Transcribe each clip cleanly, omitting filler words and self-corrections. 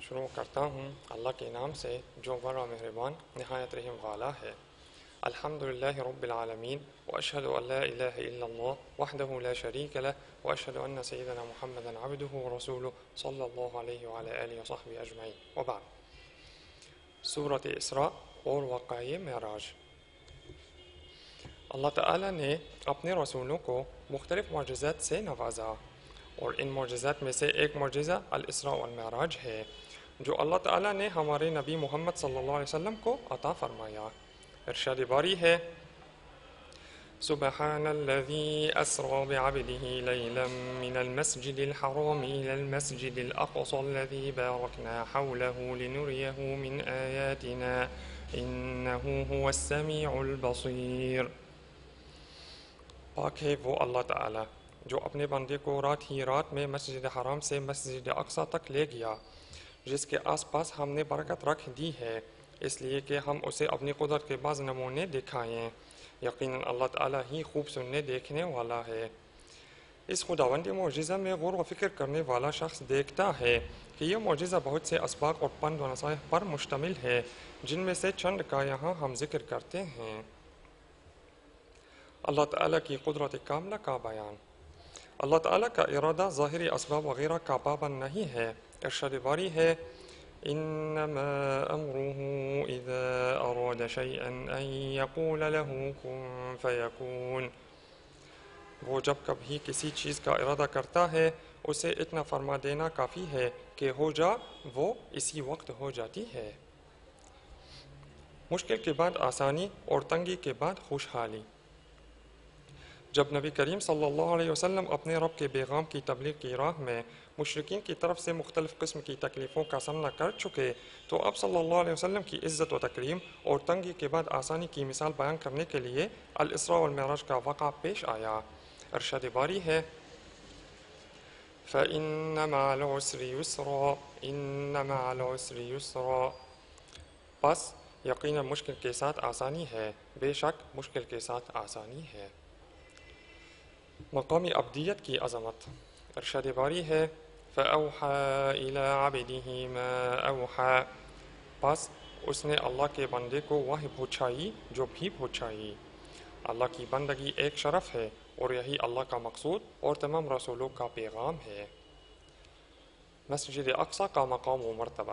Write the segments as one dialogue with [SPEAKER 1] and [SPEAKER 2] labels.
[SPEAKER 1] شروع کرتا ہوں اللہ کے نام سے جو بڑا مہربان نہایت رحم والا ہے۔ الحمدللہ رب العالمین واشہد ان لا الہ الا اللہ وحدہ لا شریک لہ واشہد ان سیدنا محمدا عبدہ ورسولہ صلی اللہ علیہ وعلی آلہ وصحبہ اجمعین وبعد۔ سورۃ اسراء اور واقعہ معراج۔ اللہ تعالیٰ نے اپنے رسولوں کو مختلف معجزات سے نوازا، اور ان معجزات میں سے ایک معجزہ الاسراء والمعراج ہے جو اللہ تعالیٰ نے ہمارے نبی محمد صلی اللہ علیہ وسلم کو عطا فرمایا۔ ارشاد باری ہے: سبحان الذي أسرى بعبده ليلا من المسجد الحرام إلى المسجد الأقصى الذي باركنا حوله لنريه من آياتنا إنه هو السميع البصير۔ پاک ہے وہ اللہ تعالیٰ جو اپنے بندے کو رات ہی رات میں مسجد حرام سے مسجد اقصی تک لے گیا، جس کے آس پاس ہم نے برکت رکھ دی ہے، اس لیے کہ ہم اسے اپنی قدرت کے بعض نمونے دکھائیں۔ یقیناً اللہ تعالیٰ ہی خوب سننے دیکھنے والا ہے۔ اس خداوندی معجزہ میں غور و فکر کرنے والا شخص دیکھتا ہے کہ یہ معجزہ بہت سے اسباق اور پند و نصائح پر مشتمل ہے، جن میں سے چند کا یہاں ہم ذکر کرتے ہیں۔ اللہ تعالیٰ کی قدرت کاملہ کا بیان۔ اللہ تعالیٰ کا ارادہ ظاہری اسباب وغیرہ کا پابند نہیں ہے۔ ارشاد باری ہے: انما امره اذا اراد شيئا ان يقول له كن فيكون۔ وہ جب کبھی کسی چیز کا ارادہ کرتا ہے اسے اتنا فرما دینا کافی ہے کہ ہو جا، وہ اسی وقت ہو جاتی ہے۔ مشکل کے بعد آسانی اور تنگی کے بعد خوشحالی۔ جب نبی کریم صلی اللہ علیہ وسلم اپنے رب کے پیغام کی تبلیغ کی راہ میں مشرکین کی طرف سے مختلف قسم کی تکلیفوں کا سامنا کر چکے تو اب صلی اللہ علیہ وسلم کی عزت و تکریم اور تنگی کے بعد آسانی کی مثال بیان کرنے کے لیے الاسراء والمعراج کا واقعہ پیش آیا۔ ارشاد باری ہے: فَإِنَّ مَعَ الْعُسْرِ يُسْرًا إِنَّ مَعَ الْعُسْرِ يُسْرًا۔ پس یقیناً مشکل کے ساتھ آسانی ہے، بے شک مشکل کے ساتھ آسانی ہے۔ مقامی عبدیت کی عظمت۔ ارشاد باری ہے: فَأَوْحَى إِلَىٰ عَبْدِهِ مَا أَوْحَى۔ پس اس نے اللہ کے بندے کو وحی پہنچائی جو بھی پہنچائی۔ اللہ کی بندگی ایک شرف ہے اور یہی اللہ کا مقصود اور تمام رسولوں کا پیغام ہے۔ مسجد اقصی کا مقام و مرتبہ۔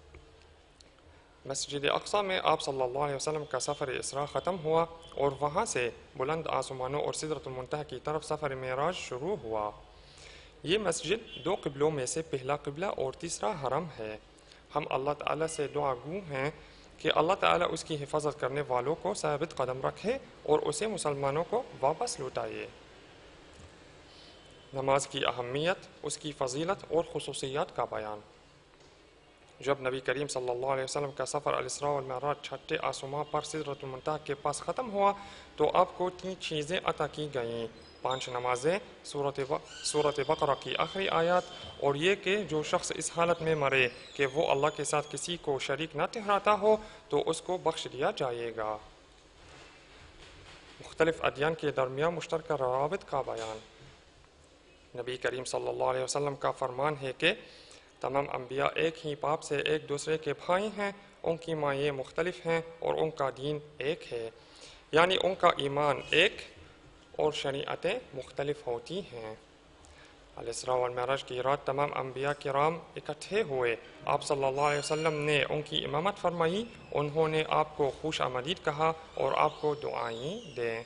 [SPEAKER 1] مسجد اقصی میں آپ صلی اللہ علیہ وسلم کا سفر اسراء ختم ہوا اور وہاں سے بلند آسمانوں اور سدرۃ المنتہی کی طرف سفر معراج شروع ہوا۔ یہ مسجد دو قبلوں میں سے پہلا قبلہ اور تیسرا حرم ہے۔ ہم اللہ تعالیٰ سے دعا گو ہیں کہ اللہ تعالیٰ اس کی حفاظت کرنے والوں کو ثابت قدم رکھے اور اسے مسلمانوں کو واپس لوٹائے۔ نماز کی اہمیت، اس کی فضیلت اور خصوصیات کا بیان۔ جب نبی کریم صلی اللہ علیہ وسلم کا سفر الاسراء والمعراج چھٹے آسمان پر سدرۃ المنتہی کے پاس ختم ہوا تو آپ کو 3 چیزیں عطا کی گئیں: 5 نمازیں، سورۃ بقرہ کی آخری آیات، اور یہ کہ جو شخص اس حالت میں مرے کہ وہ اللہ کے ساتھ کسی کو شریک نہ ٹھہراتا ہو تو اس کو بخش دیا جائے گا۔ مختلف ادیان کے درمیان مشترکہ روابط کا بیان۔ نبی کریم صلی اللہ علیہ وسلم کا فرمان ہے کہ تمام انبیاء ایک ہی باپ سے ایک دوسرے کے بھائی ہیں، ان کی مائیں مختلف ہیں اور ان کا دین ایک ہے، یعنی ان کا ایمان ایک اور شریعتیں مختلف ہوتی ہیں۔ الاسراء والمعراج کی رات تمام انبیاء کرام اکٹھے ہوئے، آپ صلی اللہ علیہ وسلم نے ان کی امامت فرمائی، انہوں نے آپ کو خوش آمدید کہا اور آپ کو دعائیں دیں۔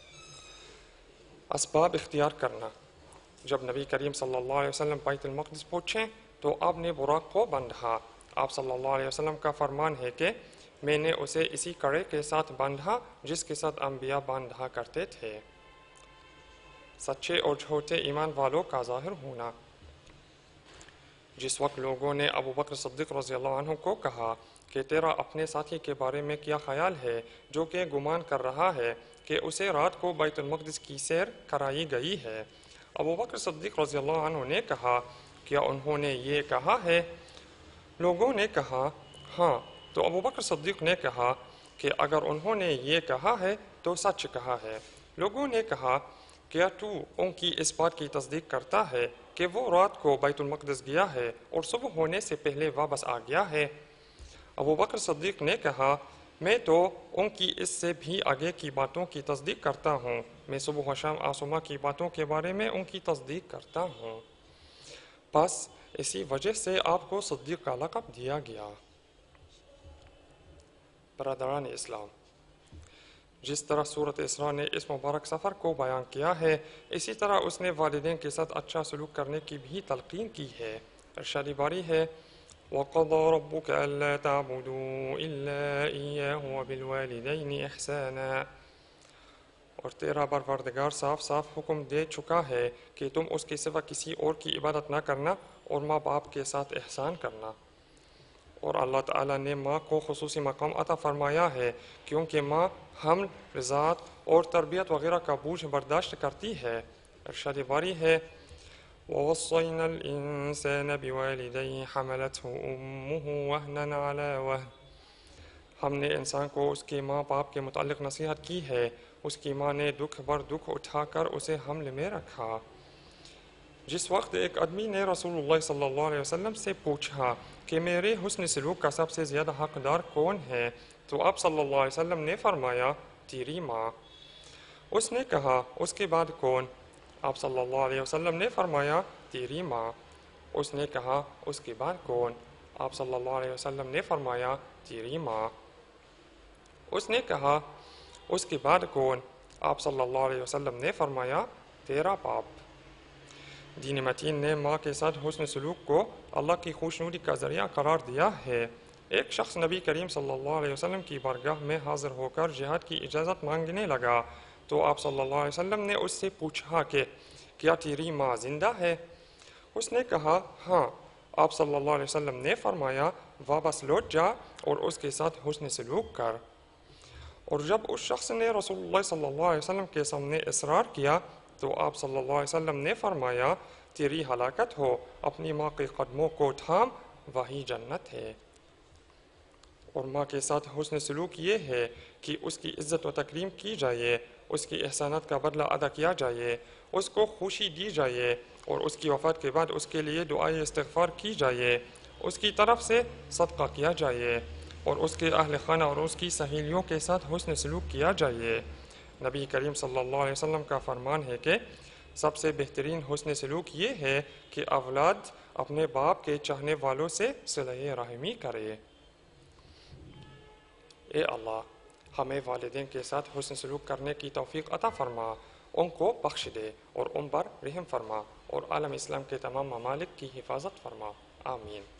[SPEAKER 1] اسباب اختیار کرنا۔ جب نبی کریم صلی اللہ علیہ وسلم بیت المقدس پہنچے تو آپ نے براق کو باندھا۔ آپ صلی اللہ علیہ وسلم کا فرمان ہے کہ میں نے اسے اسی کڑے کے ساتھ باندھا جس کے ساتھ انبیاء باندھا کرتے تھے۔ سچے اور جھوٹے ایمان والوں کا ظاہر ہونا۔ جس وقت لوگوں نے ابو بکر صدیق رضی اللہ عنہ کو کہا کہ تیرا اپنے ساتھی کے بارے میں کیا خیال ہے جو کہ گمان کر رہا ہے کہ اسے رات کو بیت المقدس کی سیر کرائی گئی ہے، ابو بکر صدیق رضی اللہ عنہ نے کہا کیا انہوں نے یہ کہا ہے؟ لوگوں نے کہا ہاں، تو ابو بکر صدیق نے کہا کہ اگر انہوں نے یہ کہا ہے تو سچ کہا ہے۔ لوگوں نے کہا کیا تو ان کی اس بات کی تصدیق کرتا ہے کہ وہ رات کو بیت المقدس گیا ہے اور صبح ہونے سے پہلے واپس آ گیا ہے؟ ابو بکر صدیق نے کہا میں تو ان کی اس سے بھی آگے کی باتوں کی تصدیق کرتا ہوں، میں صبح و شام آسما کی باتوں کے بارے میں ان کی تصدیق کرتا ہوں۔ بس اسی وجہ سے آپ کو صدیق کا لقب دیا گیا۔ برادران اسلام، جس طرح سورۃ اسراء نے اس مبارک سفر کو بیان کیا ہے، اسی طرح اس نے والدین کے ساتھ اچھا سلوک کرنے کی بھی تلقین کی ہے۔ ارشاد باری ہے وَقَضَى رَبُّكَ أَلَّا تَعْبُدُوا إِلَّا إِيَّاهُ وَبِالْوَالِدَيْنِ إِحْسَانًا، اور تیرا پروردگار صاف صاف حکم دے چکا ہے کہ تم اس کے سوا کسی اور کی عبادت نہ کرنا اور ماں باپ کے ساتھ احسان کرنا۔ اور اللہ تعالیٰ نے ماں کو خصوصی مقام عطا فرمایا ہے کیونکہ ماں حمل، رضاعت اور تربیت وغیرہ کا بوجھ برداشت کرتی ہے۔ ارشاد باری ہے وَوَصَّيْنَا الْإِنسَانَ بِوَالِدَيْهِ حَمَلَتْهُ أُمُّهُ وَهْنًا عَلَى وَهْنٍ، ہم نے انسان کو اس کے ماں باپ کے متعلق نصیحت کی ہے، اس کی ماں نے دکھ بر دکھ اٹھا کر اسے حمل میں رکھا۔ جس وقت ایک آدمی نے رسول اللہ صلی اللہ علیہ وسلم سے پوچھا کہ میرے حسن سلوک کا سب سے زیادہ حقدار کون ہے، تو آپ صلی اللہ علیہ وسلم نے فرمایا تیری ماں۔ اس نے کہا اس کے بعد کون؟ آپ صلی اللہ علیہ وسلم نے فرمایا تیری ماں۔ اس نے کہا اس کے بعد کون؟ آپ صلی اللہ علیہ وسلم نے فرمایا تیری ماں۔ اس نے کہا اس کے بعد کون؟ آپ صلی اللہ علیہ وسلم نے فرمایا تیرا باپ۔ دین متین نے ماں کے ساتھ حسن سلوک کو اللہ کی خوشنودی کا ذریعہ قرار دیا ہے۔ ایک شخص نبی کریم صلی اللہ علیہ وسلم کی بارگاہ میں حاضر ہو کر جہاد کی اجازت مانگنے لگا تو آپ صلی اللہ علیہ وسلم نے اس سے پوچھا کہ کیا تیری ماں زندہ ہے؟ اس نے کہا ہاں۔ آپ صلی اللہ علیہ وسلم نے فرمایا واپس لوٹ جا اور اس کے ساتھ حسن سلوک کر۔ اور جب اس شخص نے رسول اللہ صلی اللہ علیہ وسلم کے سامنے اصرار کیا تو آپ صلی اللہ علیہ وسلم نے فرمایا تیری ہلاکت ہو، اپنی ماں کے قدموں کو تھام، وہی جنت ہے۔ اور ماں کے ساتھ حسن سلوک یہ ہے کہ اس کی عزت و تکریم کی جائے، اس کی احسانات کا بدلہ ادا کیا جائے، اس کو خوشی دی جائے اور اس کی وفات کے بعد اس کے لیے دعائے استغفار کی جائے، اس کی طرف سے صدقہ کیا جائے اور اس کے اہل خانہ اور اس کی سہیلیوں کے ساتھ حسن سلوک کیا جائے۔ نبی کریم صلی اللہ علیہ وسلم کا فرمان ہے کہ سب سے بہترین حسن سلوک یہ ہے کہ اولاد اپنے باپ کے چاہنے والوں سے صلہ رحمی کرے۔ اے اللہ، ہمیں والدین کے ساتھ حسن سلوک کرنے کی توفیق عطا فرما، ان کو بخش دے اور ان پر رحم فرما اور عالم اسلام کے تمام ممالک کی حفاظت فرما، آمین۔